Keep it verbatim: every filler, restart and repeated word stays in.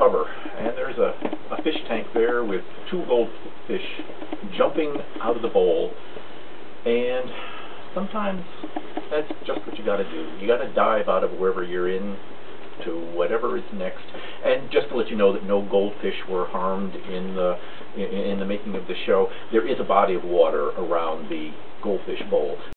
cover, and there's a, a fish tank there with two goldfish jumping out of the bowl, and sometimes that's just what you got to do. You got to dive out of wherever you're in to whatever is next. And just to let you know that no goldfish were harmed in the in, in the making of the show, there is a body of water around the goldfish bowl.